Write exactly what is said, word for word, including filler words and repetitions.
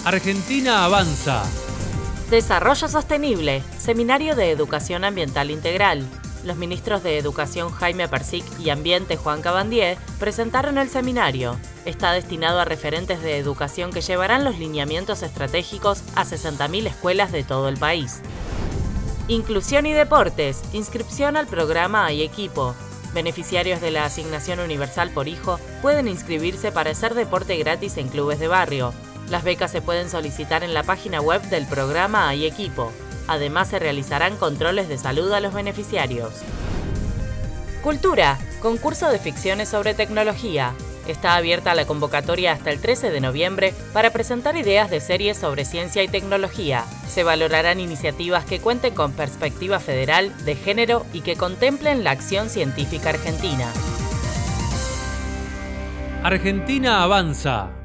Argentina avanza. Desarrollo Sostenible, Seminario de Educación Ambiental Integral. Los ministros de Educación Jaime Persic y Ambiente Juan Cabandier presentaron el seminario. Está destinado a referentes de educación que llevarán los lineamientos estratégicos a sesenta mil escuelas de todo el país. Inclusión y Deportes, inscripción al programa Hay Equipo. Beneficiarios de la Asignación Universal por Hijo pueden inscribirse para hacer deporte gratis en clubes de barrio. Las becas se pueden solicitar en la página web del programa Hay Equipo. Además, se realizarán controles de salud a los beneficiarios. Cultura, concurso de ficciones sobre tecnología. Está abierta la convocatoria hasta el trece de noviembre para presentar ideas de series sobre ciencia y tecnología. Se valorarán iniciativas que cuenten con perspectiva federal, de género y que contemplen la acción científica argentina. Argentina avanza.